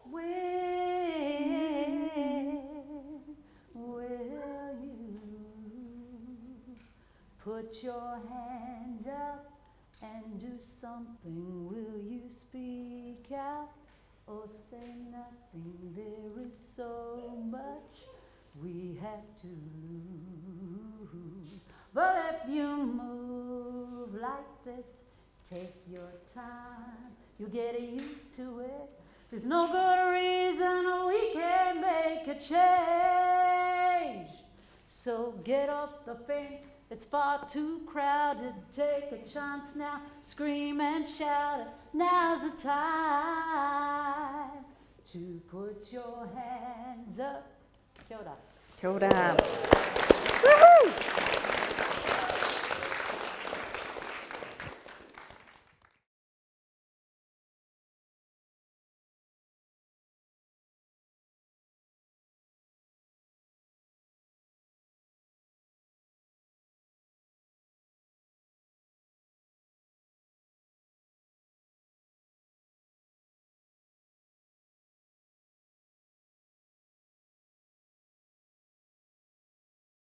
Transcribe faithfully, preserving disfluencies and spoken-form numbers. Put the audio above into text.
When will you put your hand up and do something? Will you speak out or say nothing? There is so much we have to lose. But if you move like this, take your time, you get used to it. There's no good reason we can't make a change. So get off the fence, it's far too crowded. Take a chance now, scream and shout it. Now's the time to put your hands up. Kia ora. Kia ora. Woohoo!